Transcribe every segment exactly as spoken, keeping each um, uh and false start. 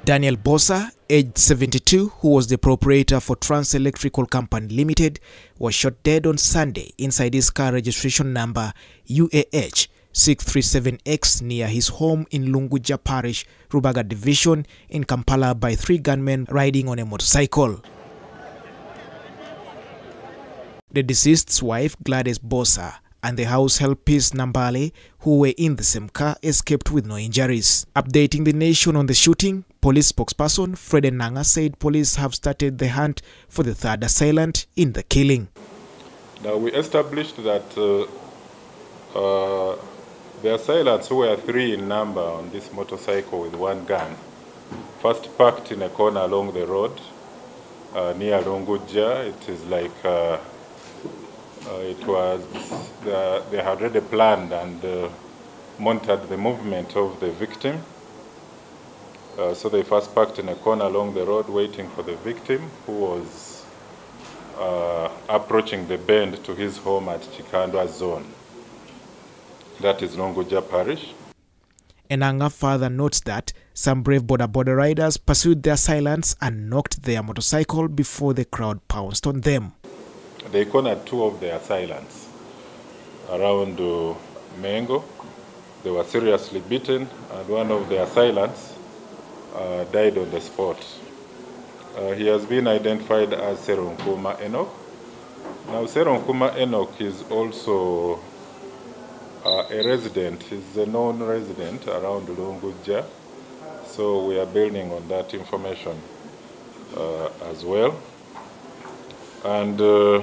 Daniel Bosa, aged seventy-two, who was the proprietor for Trans Electrical Company Limited, was shot dead on Sunday inside his car registration number U A H six three seven X near his home in Lunguja Parish, Rubaga Division in Kampala by three gunmen riding on a motorcycle. The deceased's wife, Gladys Bosa, and the house help Peace Nambale, who were in the same car, escaped with no injuries. Updating the nation on the shooting, police spokesperson Fred Enanga said police have started the hunt for the third assailant in the killing. Now we established that uh, uh, the assailants, who were three in number on this motorcycle with one gun, first parked in a corner along the road uh, near Lunguja. It is like uh, Uh, it was, uh, they had already planned and uh, monitored the movement of the victim. Uh, so they first parked in a corner along the road waiting for the victim, who was uh, approaching the bend to his home at Chikandwa Zone. That is Lunguja Parish. Enanga further notes that some brave border border riders pursued their assailants and knocked their motorcycle before the crowd pounced on them. They cornered two of their assailants around uh, Mengo. They were seriously beaten, and one of the assailants uh, died on the spot. Uh, he has been identified as Serunkuma Enoch. Now, Serunkuma Enoch is also uh, a resident, he's a known resident around Lunguja, so we are building on that information uh, as well. And uh,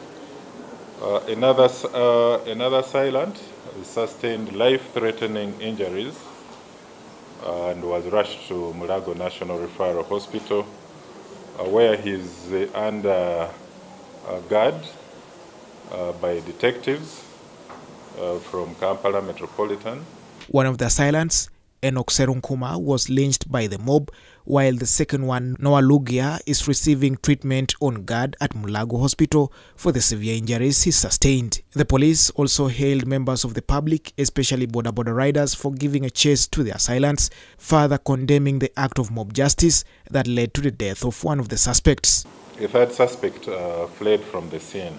uh, another, uh, another assailant sustained life-threatening injuries uh, and was rushed to Mulago National Referral Hospital, uh, where he is uh, under uh, guard uh, by detectives uh, from Kampala Metropolitan. One of the assailants, Enoch Serunkuma, was lynched by the mob, while the second one, Noah Lugia, is receiving treatment on guard at Mulago Hospital for the severe injuries he sustained. The police also hailed members of the public, especially border border riders, for giving a chase to the assailants, further condemning the act of mob justice that led to the death of one of the suspects. A third suspect uh, fled from the scene.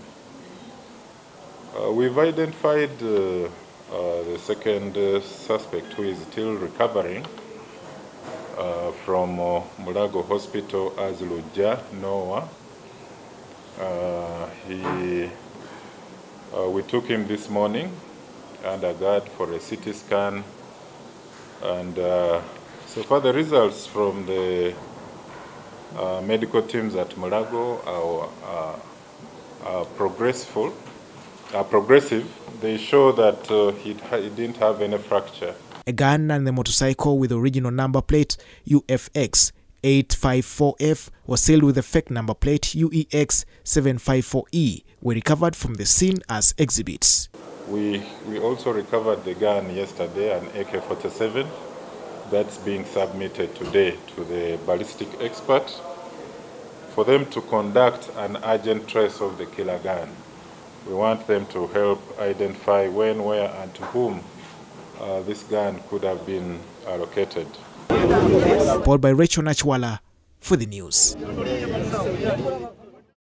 Uh, we've identified uh, uh, the second uh, suspect, who is still recovering Uh, from uh, Mulago Hospital as Luja Noah. Uh, he, uh, we took him this morning under guard for a C T scan, and uh, so far the results from the uh, medical teams at Mulago are, are, are progressive. Are progressive. They show that uh, he, he didn't have any fracture. A gun and the motorcycle with original number plate U F X eight five four F was sealed with a fake number plate U E X seven five four E were recovered from the scene as exhibits. We, we also recovered the gun yesterday, an A K forty-seven, that's being submitted today to the ballistic expert for them to conduct an urgent trace of the killer gun. We want them to help identify when, where, and to whom Uh, this gun could have been allocated. Reported by Rachel Nachwala for the news.